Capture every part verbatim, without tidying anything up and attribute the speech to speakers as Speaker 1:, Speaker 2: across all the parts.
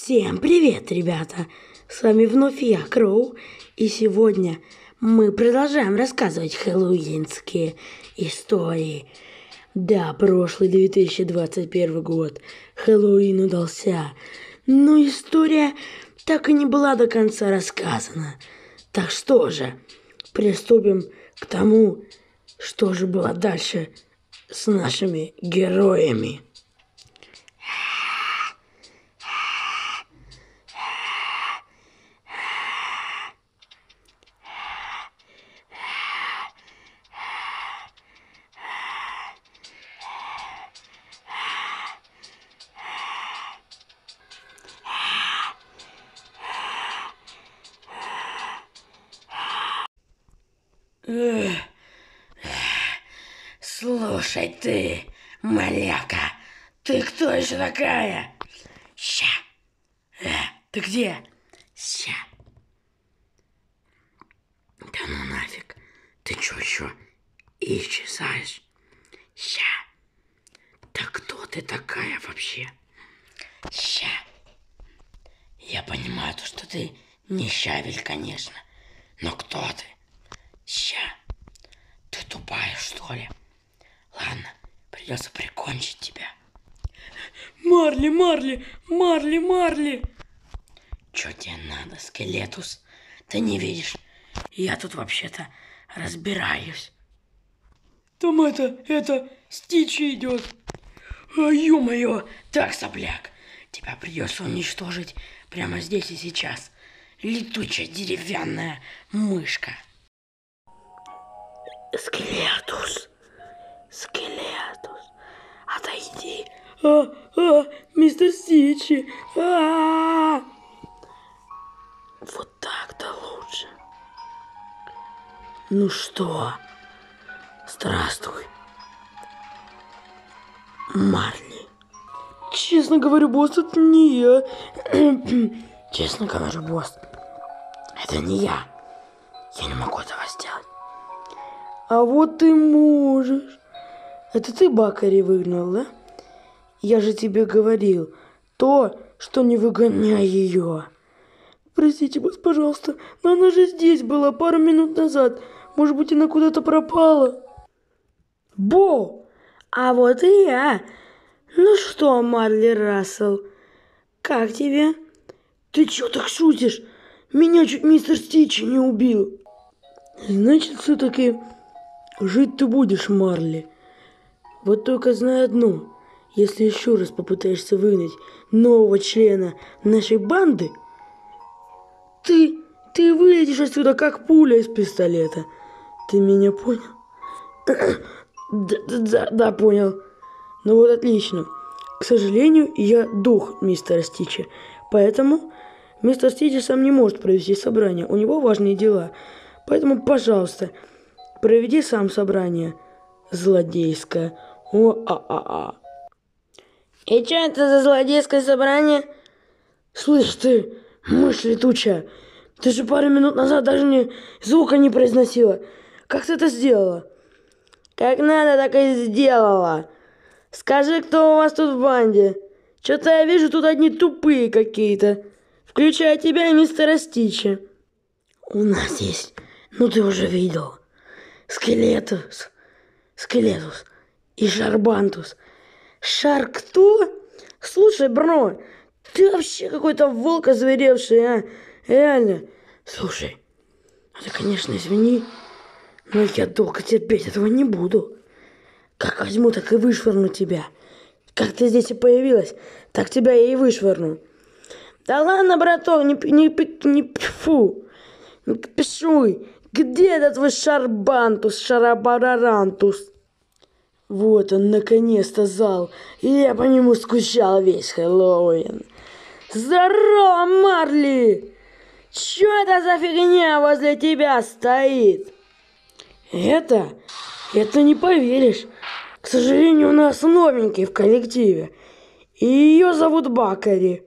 Speaker 1: Всем привет, ребята! С вами вновь я, Кроу, и сегодня мы продолжаем рассказывать хэллоуинские истории. Да, прошлый две тысячи двадцать первый год, Хэллоуин удался, но история так и не была до конца рассказана. Так что же, приступим к тому, что же было дальше с нашими героями. Слушай ты, малявка, ты кто еще такая? Ща. Э, ты где? Ща. Да ну нафиг. Ты чё еще исчезаешь? Ща. Да кто ты такая вообще? Ща. Я понимаю, то, что ты не щавель, конечно. Но кто ты? Ща. Ты тупая, что ли? Ладно, придется прикончить тебя. Марли, Марли, Марли, Марли! Чё тебе надо, Скелетус? Ты не видишь? Я тут вообще-то разбираюсь. Там это, это, Стичи идет. А, ё-моё! Так, сопляк, тебя придется уничтожить прямо здесь и сейчас. Летучая деревянная мышка. Скелетус, Скелетус, отойди. А, а, мистер Стичи, а, вот так-то лучше. Ну что, здравствуй, Марли. Честно говорю, босс, это не я. Честно говорю, босс, это не я. Я не могу этого сделать. А вот ты можешь. Это ты Бакари выгнал, да? Я же тебе говорил, то, что не выгоняй ее. Простите, босс, пожалуйста, но она же здесь была пару минут назад. Может быть, она куда-то пропала? Бо! А вот и я. Ну что, Марли Рассел, как тебе? Ты чё так шутишь? Меня чуть мистер Стичи не убил. Значит, все-таки жить ты будешь, Марли. Вот только знай одно. Если еще раз попытаешься выгнать нового члена нашей банды, ты, ты вылетишь отсюда, как пуля из пистолета. Ты меня понял? Да, да, да, понял. Ну вот отлично. К сожалению, я дух мистера Стичи. Поэтому мистер Стичи сам не может провести собрание. У него важные дела. Поэтому, пожалуйста, проведи сам собрание. Злодейское. О-а-а-а. И что это за злодейское собрание? Слышь ты, мышь летучая, ты же пару минут назад даже не звука не произносила. Как ты это сделала? Как надо, так и сделала. Скажи, кто у вас тут в банде? Что-то я вижу тут одни тупые какие-то. Включая тебя и мистера Стичи. У нас есть, ну ты уже видел, Скелетус, Скелетус и Шарбантус. Шар кто? Слушай, бро, ты вообще какой-то волк озверевший, а? Реально. Слушай, ну ты, конечно, извини, но я долго терпеть этого не буду. Как возьму, так и вышвырну тебя. Как ты здесь и появилась, так тебя я и вышвырну. Да ладно, браток, не, не, не, фу, не пишуй. Где этот твой Шарбантус, Шарабарарантус? Вот он, наконец-то, зал. И я по нему скучал весь Хэллоуин. Здорово, Марли! Чё это за фигня возле тебя стоит? Это? Это не поверишь. К сожалению, у нас новенький в коллективе. И ее зовут Бакари.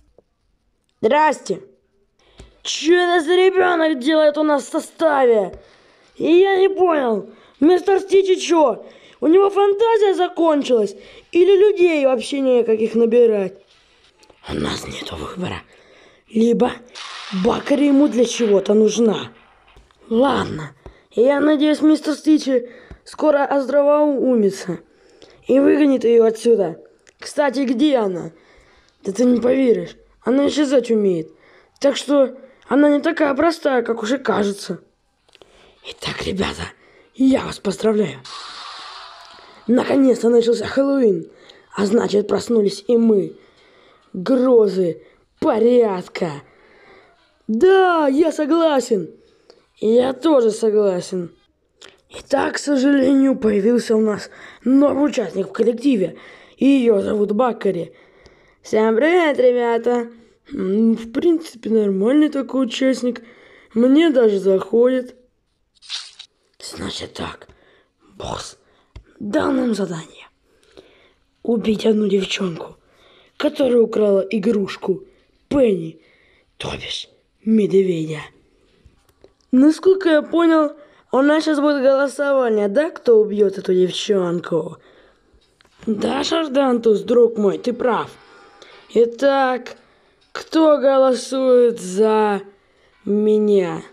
Speaker 1: Здрасте. Чё это за ребенок делает у нас в составе? И я не понял. Мистер Стичи чё? У него фантазия закончилась? Или людей вообще некаких набирать? У нас нет выбора. Либо Бакари ему для чего-то нужна. Ладно, я надеюсь, мистер Стичи скоро оздравоумится и выгонит ее отсюда. Кстати, где она? Да ты не поверишь, она исчезать умеет. Так что она не такая простая, как уже кажется. Итак, ребята, я вас поздравляю. Наконец-то начался Хэллоуин, а значит, проснулись и мы. Грозы порядка. Да, я согласен. Я тоже согласен. Итак, к сожалению, появился у нас новый участник в коллективе. И ее зовут Бакари. Всем привет, ребята. В принципе, нормальный такой участник. Мне даже заходит. Значит так, босс дал нам задание. Убить одну девчонку, которая украла игрушку Пенни, то бишь медведя. Насколько я понял, у нас сейчас будет голосование, да, кто убьет эту девчонку? Да, Шардантус, друг мой, ты прав. Итак, кто голосует за меня?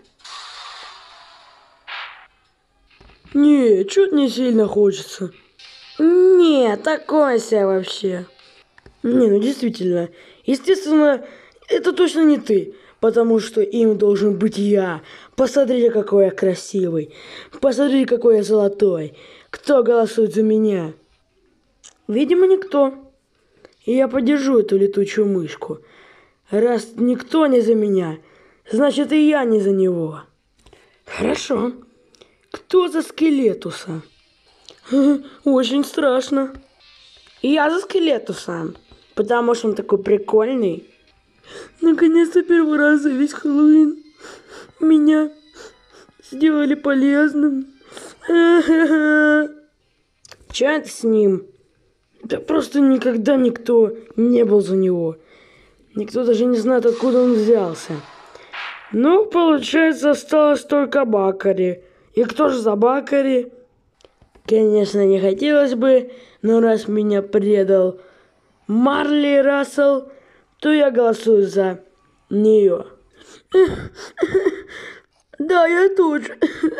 Speaker 1: Не, чуть не сильно хочется. Не, такое себе вообще. Не, ну действительно. Естественно, это точно не ты. Потому что им должен быть я. Посмотрите, какой я красивый. Посмотрите, какой я золотой. Кто голосует за меня? Видимо, никто. И я поддержу эту летучую мышку. Раз никто не за меня, значит и я не за него. Хорошо. Кто за Скелетуса? Очень страшно. Я за Скелетуса, потому что он такой прикольный. Наконец-то первый раз за весь Хэллоуин меня сделали полезным. Че это с ним? Да просто никогда никто не был за него. Никто даже не знает, откуда он взялся. Ну, получается, осталось только Бакари. И кто же за Бакари? Конечно, не хотелось бы, но раз меня предал Марли Рассел, то я голосую за нее. Да, я тоже.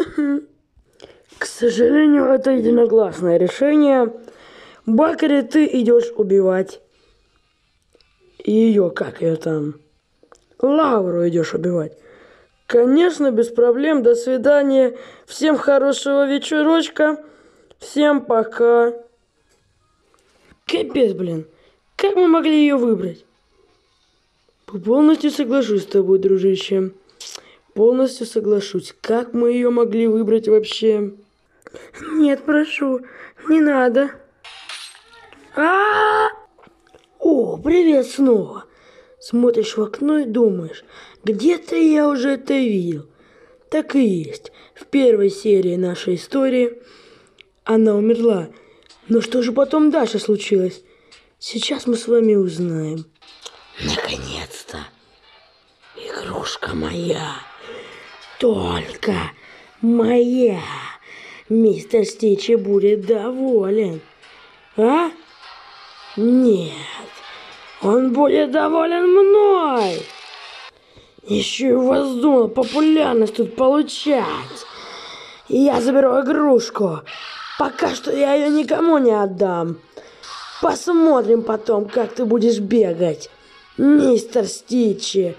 Speaker 1: К сожалению, это единогласное решение. Бакари, ты идешь убивать ее, как ее там, Лауру идешь убивать. Конечно, без проблем. До свидания. Всем хорошего вечерочка. Всем пока. Капец, блин. Как мы могли ее выбрать? Полностью соглашусь с тобой, дружище. Полностью соглашусь. Как мы ее могли выбрать вообще? Нет, прошу. Не надо. А-а-а! О, привет снова. Смотришь в окно и думаешь, где-то я уже это видел. Так и есть. В первой серии нашей истории она умерла. Но что же потом дальше случилось? Сейчас мы с вами узнаем. Наконец-то. Игрушка моя. Только моя. Мистер Стичи будет доволен. А? Нет. Он будет доволен мной. Еще и вздумал популярность тут получать. Я заберу игрушку. Пока что я ее никому не отдам. Посмотрим потом, как ты будешь бегать, мистер Стичи.